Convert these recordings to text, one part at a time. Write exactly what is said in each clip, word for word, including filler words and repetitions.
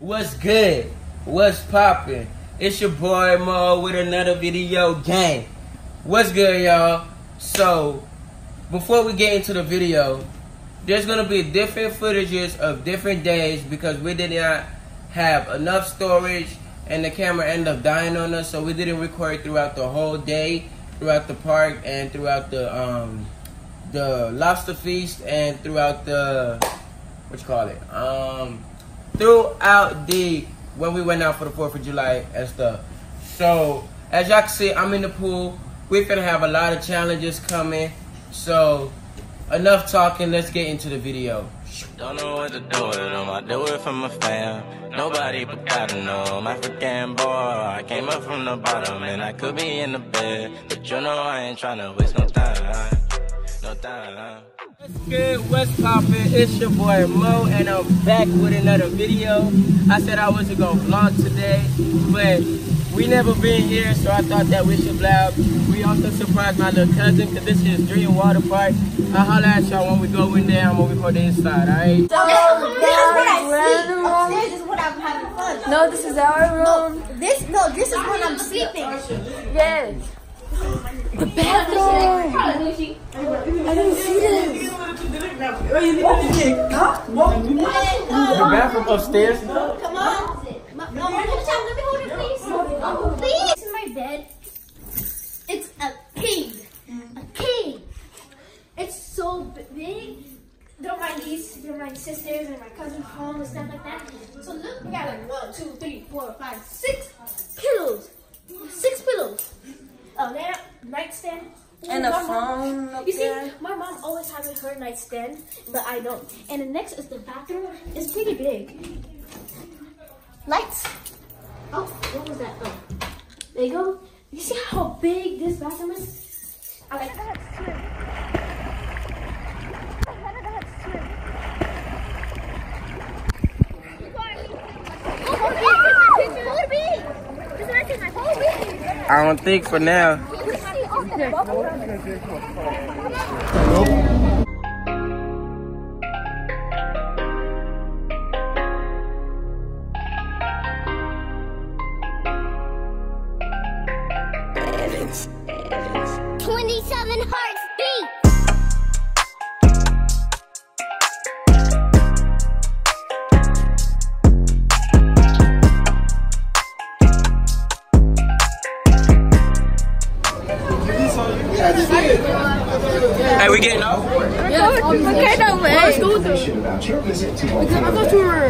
What's good? What's poppin'? It's your boy Mo with another video gang. What's good, y'all? So, before we get into the video, there's gonna be different footages of different days because we did not have enough storage and the camera ended up dying on us, so we didn't record throughout the whole day, throughout the park and throughout the um the lobster feast and throughout the what you call it um throughout the when we went out for the fourth of July and stuff. So as y'all can see, I'm in the pool. We're gonna have a lot of challenges coming. So enough talking, let's get into the video. Don't know what to do with them, I do it for my fam. Nobody but God know I'm African boy. I came up from the bottom and I could be in the bed, but you know I ain't tryna waste no time. No time. What's good? What's poppin'? It's your boy Mo and I'm back with another video. I said I wasn't gonna vlog today, but we never been here, so I thought that we should vlog. We also surprised my little cousin because this is Dream Water Park. I'll holler at y'all when we go in there. I'm gonna record the inside, alright? So, this is what I see. Upstairs is when I'm having fun. No, this is our room. No, this no, this is when I'm sleeping. Yes. The bathroom. I didn't see this. The bathroom upstairs? Come on. Mom, let me hold it, please. Please. This is my bed. It's a king. A king. It's so big. Don't mind these. Don't mind sisters and my cousin's home and stuff like that. So look, we got like one, two, three, four, five, six pillows. Six pillows. Oh, there, nightstand. And a my phone mom, up You see, there. my mom always has her nightstand, but I don't. And the next is the bathroom. It's pretty big. Lights. Oh, what was that? Oh, there you go. You see how big this bathroom is? I like that. I don't think for now. twenty-seven hearts beat. Hey, we getting off? Yeah. Okay, no way. Let's go though. Because I thought you were.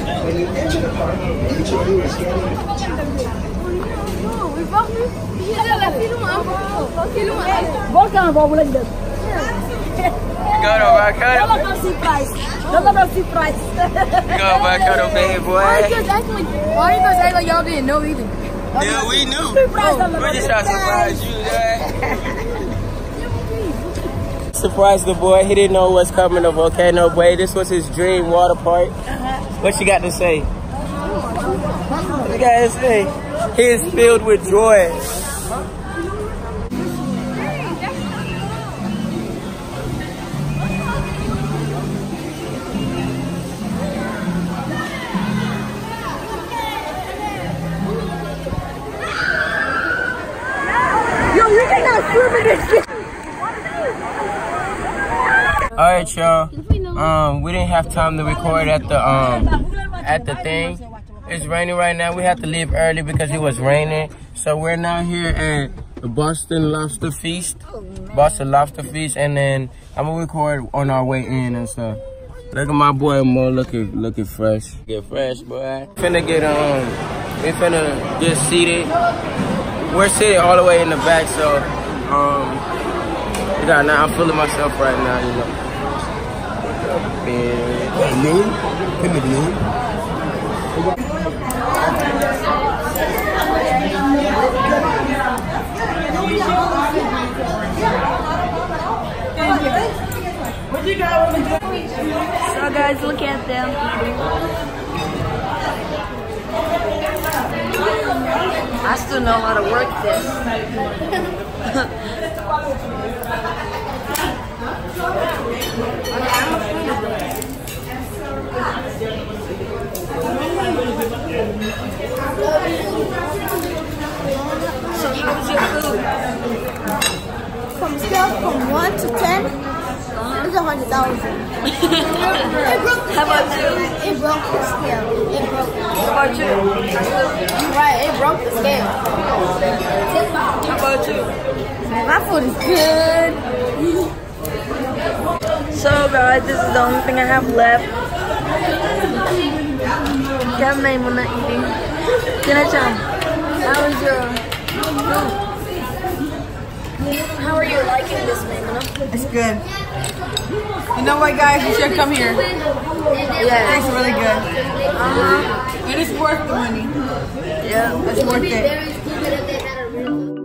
Volkan apa boleh gitu? Go to Bacado. Don't let them see price. Don't let them see price. Go Bacado, baby boy. Why you guys act like? Why you guys act like y'all didn't know either? Yeah, we knew. Oh. We just trying to surprise you, man. Surprise the boy. He didn't know what's coming to Volcano Bay. This was his dream water park. What you got to say? What you got to say? He is filled with joy. Yo, we cannot swim in this shit. All right, y'all. Um, we didn't have time to record at the um at the thing. It's raining right now. We have to leave early because it was raining. So we're now here at the Boston Lobster Feast, Boston Lobster Feast, and then I'm gonna record on our way in and stuff. Look at my boy Mo, looking looking fresh. Get fresh, boy. Finna get um, we finna get seated. We're sitting all the way in the back, so um, you got now. I'm feeling myself right now, you know. Yeah. Noon? Can it noon? So guys, look at them. I still know how to work this. I'm afraid of it. from one to ten, it's a hundred thousand. How about you? It broke the scale. It broke. How about you? Right, it broke the scale. How about you? My food is good. So guys, this is the only thing I have left. Tell me when I'm eating. Can I tell? How was your food? How are you liking this, Maimuna? It's good. You know what, guys? You should come here. Yeah. It's really good. Uh-huh. It is worth the money. Yeah. It's worth it. Very stupid if they had a real